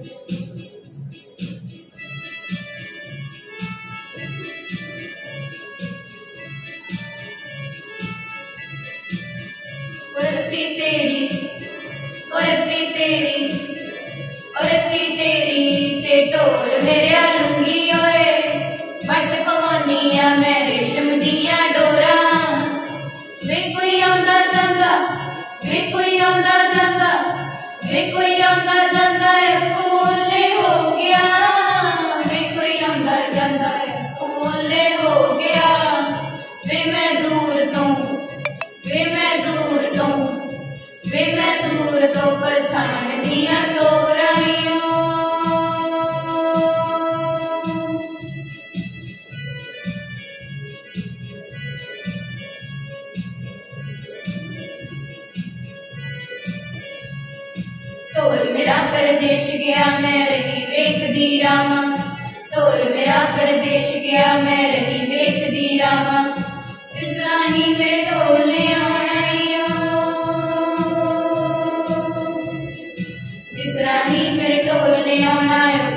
औरती तेरी औरती तेरी औरती तेरी ते ढोल मेरे लुंगी ओए बट पवानिया मैं रेशम दिया डोरा वे कोई आंदा जांदा वे कोई आंदा जांदा वे कोई आंदा जांदा कोले हो गया वे कोई आंदा जांदा कोले हो गया वे मैं दूर तो वे मैं दूर तो वे मैं दूर तो पछाण दिया तोराइयों ढोल मेरा परदेश गया मैं रही वेखदी रामा ढोल मेरा परदेश गया मैं रही वेखदी रामा जिस राही मेरे ढोल ने आना जिस राही मेरे ढोल ने आना